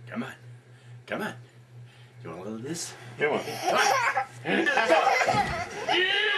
Come on. Come on. You want a little of this? Come on. Come on.